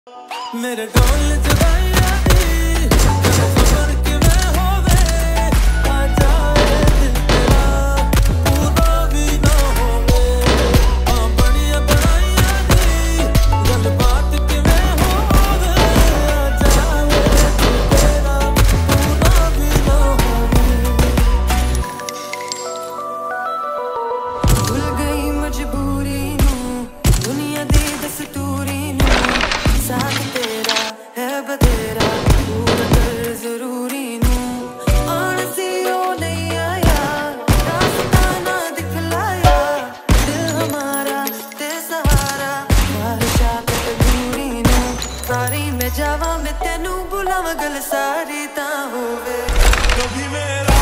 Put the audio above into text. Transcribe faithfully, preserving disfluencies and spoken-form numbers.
मेरे ढोल जुदाइयां दी खबर कि मैं होवे आ जाए दिल तेरा पूरा भी ना होवे आ बड़िया बनाइयां दी गल बात कि मैं होवे आ जाए दिल तेरा पूरा भी ना होवे। भूल गई मजबूरी नू दुनिया दी दस्तूरी नू साथ तेरा है बतेरा पूरा कर जरूरी नू आलसी ओ नहीं आया रास्ता ना दिखलाया दिल हमारा ते सहारा ख्वाहिशात अधूरी नू सारी मैं जावा मैं तेनू बुलावा गल सारी ता होवे कभी मेरा